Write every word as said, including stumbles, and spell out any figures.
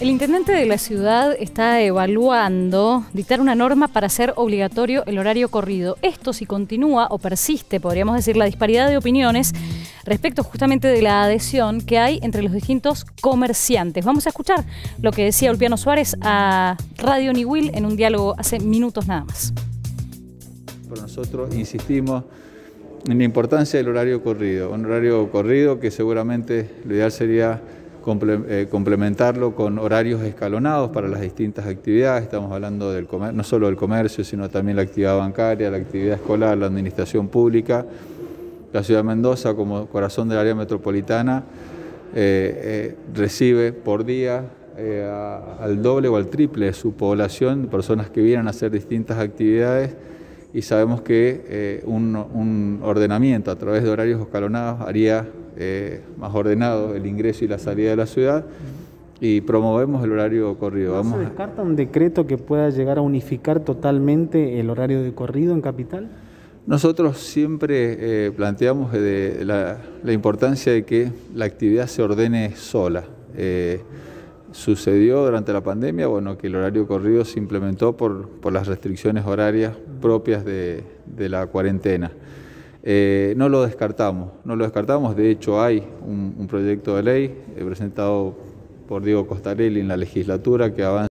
El intendente de la ciudad está evaluando dictar una norma para hacer obligatorio el horario corrido. Esto, si continúa o persiste, podríamos decir, la disparidad de opiniones respecto justamente de la adhesión que hay entre los distintos comerciantes. Vamos a escuchar lo que decía Ulpiano Suárez a Radio Niwil en un diálogo hace minutos nada más. Por nosotros insistimos en la importancia del horario corrido, un horario corrido que seguramente lo ideal sería complementarlo con horarios escalonados para las distintas actividades. Estamos hablando del comer- no solo del comercio, sino también la actividad bancaria, la actividad escolar, la administración pública. La ciudad de Mendoza, como corazón del área metropolitana, eh, eh, recibe por día eh, a, al doble o al triple de su población, personas que vienen a hacer distintas actividades, y sabemos que eh, un, un ordenamiento a través de horarios escalonados haría eh, más ordenado el ingreso y la salida de la ciudad, y promovemos el horario corrido. ¿No se descarta un decreto que pueda llegar a unificar totalmente el horario de corrido en Capital? Nosotros siempre eh, planteamos de la, la importancia de que la actividad se ordene sola. Eh, Sucedió durante la pandemia, bueno, que el horario corrido se implementó por, por las restricciones horarias propias de, de la cuarentena. Eh, no lo descartamos, no lo descartamos. De hecho, hay un, un proyecto de ley eh, presentado por Diego Costarelli en la legislatura que avanza